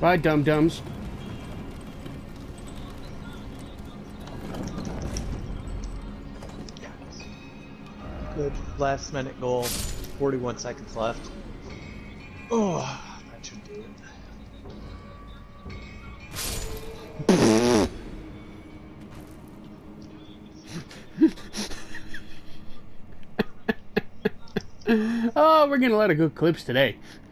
Bye, dum-dums. Good. Last minute goal. 41 seconds left. Oh, that should do it. Oh, we're getting a lot of good clips today.